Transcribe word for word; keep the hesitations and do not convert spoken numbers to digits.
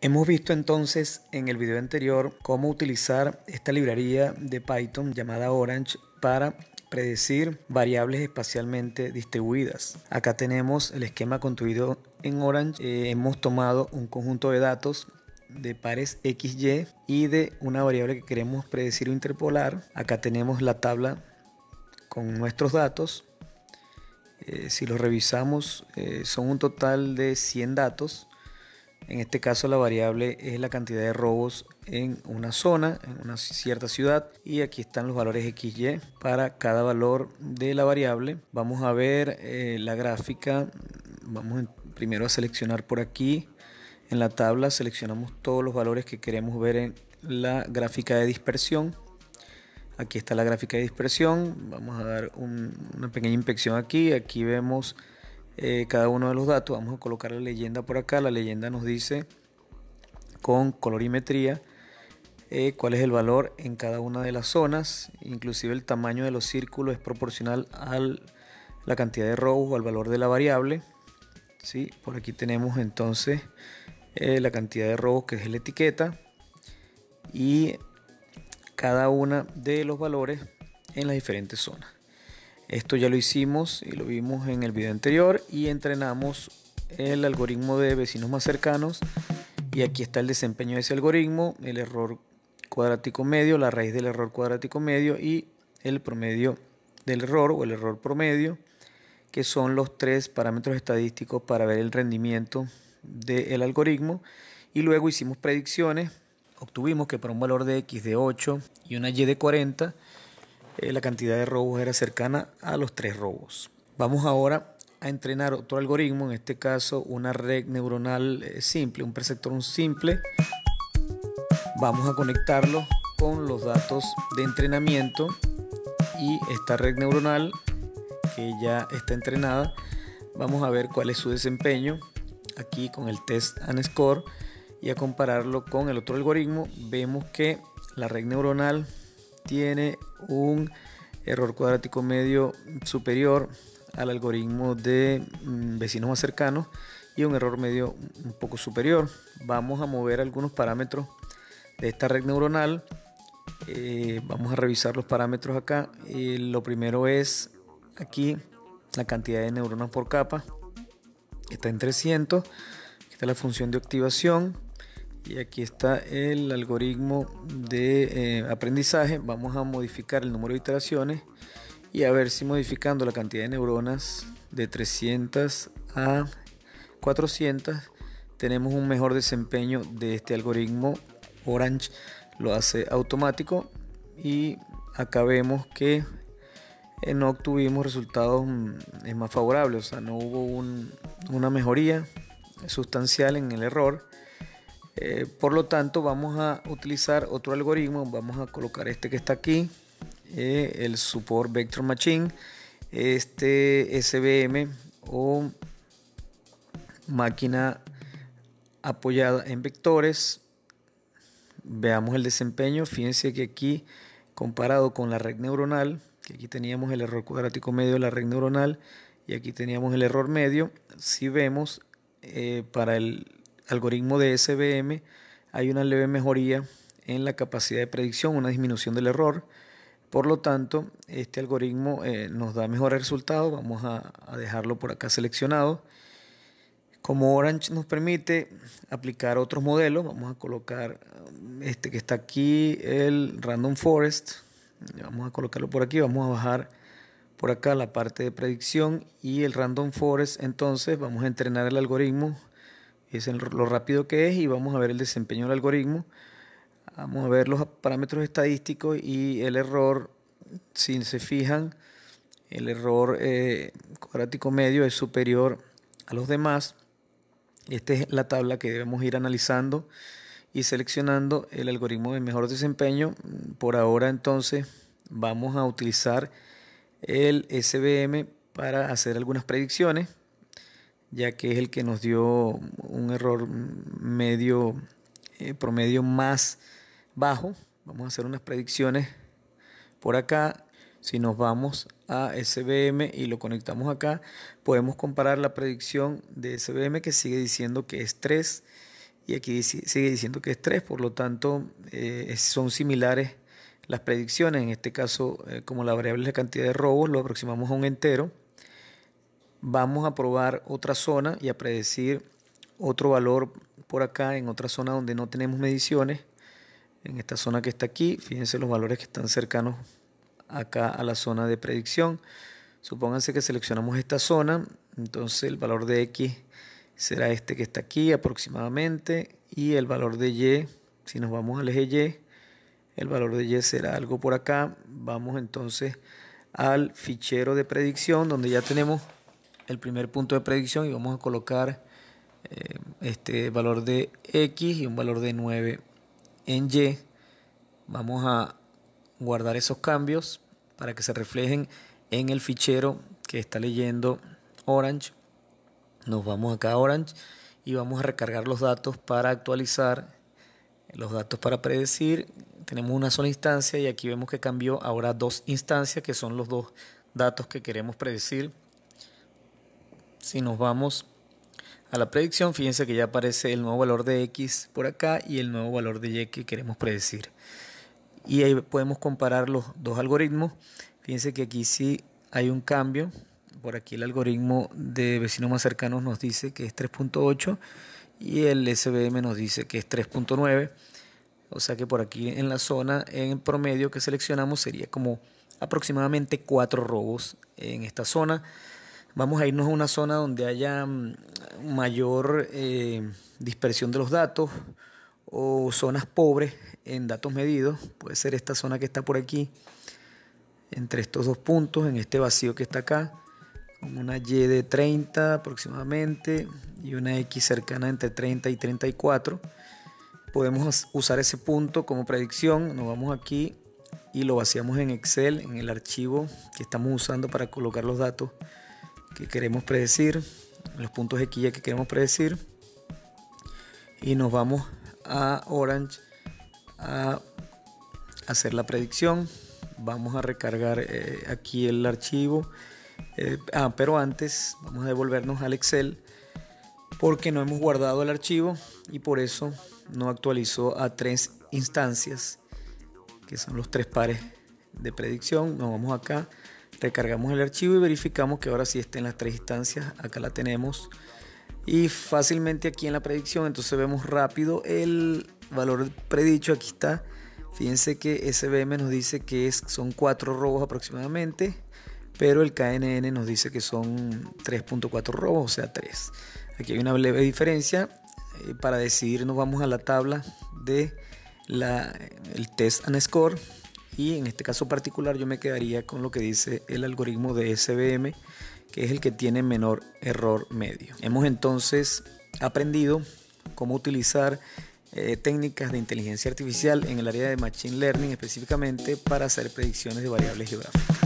Hemos visto entonces en el video anterior cómo utilizar esta librería de Python llamada Orange para predecir variables espacialmente distribuidas. Acá tenemos el esquema construido en Orange. Eh, hemos tomado un conjunto de datos de pares X Y y de una variable que queremos predecir o interpolar. Acá tenemos la tabla con nuestros datos. Eh, si los revisamos, eh, son un total de cien datos. En este caso la variable es la cantidad de robos en una zona, en una cierta ciudad, y aquí están los valores X Y para cada valor de la variable. Vamos a ver eh, la gráfica. Vamos primero a seleccionar por aquí en la tabla, seleccionamos todos los valores que queremos ver en la gráfica de dispersión. Aquí está la gráfica de dispersión. Vamos a dar un, una pequeña inspección aquí. Aquí vemos Eh, cada uno de los datos. Vamos a colocar la leyenda por acá. La leyenda nos dice con colorimetría eh, cuál es el valor en cada una de las zonas. Inclusive el tamaño de los círculos es proporcional a la cantidad de robos o al valor de la variable. ¿Sí? Por aquí tenemos entonces eh, la cantidad de robos, que es la etiqueta, y cada una de los valores en las diferentes zonas. Esto ya lo hicimos y lo vimos en el video anterior, y entrenamos el algoritmo de vecinos más cercanos, y aquí está el desempeño de ese algoritmo, el error cuadrático medio, la raíz del error cuadrático medio y el promedio del error o el error promedio, que son los tres parámetros estadísticos para ver el rendimiento del algoritmo. Y luego hicimos predicciones. Obtuvimos que para un valor de X de ocho y una Y de cuarenta, Eh, la cantidad de robos era cercana a los tres robos. Vamos ahora a entrenar otro algoritmo, en este caso una red neuronal eh, simple, un perceptrón simple. Vamos a conectarlo con los datos de entrenamiento, y esta red neuronal que ya está entrenada, vamos a ver cuál es su desempeño aquí con el test and score, y a compararlo con el otro algoritmo. Vemos que la red neuronal tiene un error cuadrático medio superior al algoritmo de mm, vecinos más cercanos, y un error medio un poco superior. Vamos a mover algunos parámetros de esta red neuronal. Eh, vamos a revisar los parámetros acá. Eh, lo primero es aquí la cantidad de neuronas por capa, está en trescientos. Aquí está la función de activación. Y aquí está el algoritmo de eh, aprendizaje. Vamos a modificar el número de iteraciones y a ver si modificando la cantidad de neuronas de trescientas a cuatrocientas tenemos un mejor desempeño de este algoritmo. Orange lo hace automático, y acá vemos que eh, no obtuvimos resultados mm, más favorables, o sea, no hubo un, una mejoría sustancial en el error. Eh, por lo tanto, vamos a utilizar otro algoritmo. Vamos a colocar este que está aquí, eh, el Support Vector Machine, este S V M o máquina apoyada en vectores. Veamos el desempeño. Fíjense que aquí, comparado con la red neuronal, que aquí teníamos el error cuadrático medio de la red neuronal y aquí teníamos el error medio, si vemos eh, para el algoritmo de S V M hay una leve mejoría en la capacidad de predicción, una disminución del error. Por lo tanto, este algoritmo eh, nos da mejores resultados. Vamos a, a dejarlo por acá seleccionado. Como Orange nos permite aplicar otros modelos, vamos a colocar este que está aquí, el Random Forest. Vamos a colocarlo por aquí. Vamos a bajar por acá la parte de predicción y el Random Forest. Entonces vamos a entrenar el algoritmo. Es lo rápido que es, y vamos a ver el desempeño del algoritmo. Vamos a ver los parámetros estadísticos y el error. Si se fijan, el error eh, cuadrático medio es superior a los demás. Esta es la tabla que debemos ir analizando y seleccionando el algoritmo de mejor desempeño. Por ahora entonces vamos a utilizar el S V M para hacer algunas predicciones, ya que es el que nos dio un error medio eh, promedio más bajo. Vamos a hacer unas predicciones por acá. Si nos vamos a S V M y lo conectamos acá, podemos comparar la predicción de S V M, que sigue diciendo que es tres, y aquí sigue diciendo que es tres, por lo tanto eh, son similares las predicciones. En este caso, eh, como la variable es la cantidad de robos, lo aproximamos a un entero. Vamos a probar otra zona y a predecir otro valor por acá en otra zona donde no tenemos mediciones. En esta zona que está aquí, fíjense los valores que están cercanos acá a la zona de predicción. Supónganse que seleccionamos esta zona, entonces el valor de X será este que está aquí aproximadamente, y el valor de Y, si nos vamos al eje Y, el valor de Y será algo por acá. Vamos entonces al fichero de predicción donde ya tenemos el primer punto de predicción y vamos a colocar eh, este valor de X y un valor de nueve en Y. Vamos a guardar esos cambios para que se reflejen en el fichero que está leyendo Orange. Nos vamos acá a Orange y vamos a recargar los datos para actualizar los datos para predecir. Tenemos una sola instancia y aquí vemos que cambió ahora dos instancias, que son los dos datos que queremos predecir. Si nos vamos a la predicción, fíjense que ya aparece el nuevo valor de X por acá y el nuevo valor de Y que queremos predecir. Y ahí podemos comparar los dos algoritmos. Fíjense que aquí sí hay un cambio. Por aquí el algoritmo de vecinos más cercanos nos dice que es tres punto ocho y el S V M nos dice que es tres punto nueve. O sea que por aquí en la zona, en promedio que seleccionamos, sería como aproximadamente cuatro robos en esta zona. Vamos a irnos a una zona donde haya mayor eh, dispersión de los datos o zonas pobres en datos medidos. Puede ser esta zona que está por aquí, entre estos dos puntos, en este vacío que está acá, con una Y de treinta aproximadamente y una X cercana entre treinta y treinta y cuatro. Podemos usar ese punto como predicción. Nos vamos aquí y lo vaciamos en Excel, en el archivo que estamos usando para colocar los datos que queremos predecir, los puntos X Y que queremos predecir, y nos vamos a Orange a hacer la predicción. Vamos a recargar eh, aquí el archivo, eh, ah, pero antes vamos a devolvernos al Excel porque no hemos guardado el archivo y por eso no actualizó a tres instancias, que son los tres pares de predicción. Nos vamos acá, recargamos el archivo y verificamos que ahora sí está en las tres instancias. Acá la tenemos y fácilmente aquí en la predicción, entonces vemos rápido el valor predicho. Aquí está. Fíjense que S V M nos dice que es, son cuatro robos aproximadamente, pero el K N N nos dice que son tres punto cuatro robos, o sea tres. Aquí hay una leve diferencia. Eh, para decidir nos vamos a la tabla de la, el test and score, y en este caso particular yo me quedaría con lo que dice el algoritmo de S V M, que es el que tiene menor error medio. Hemos entonces aprendido cómo utilizar eh, técnicas de inteligencia artificial en el área de Machine Learning, específicamente para hacer predicciones de variables geográficas.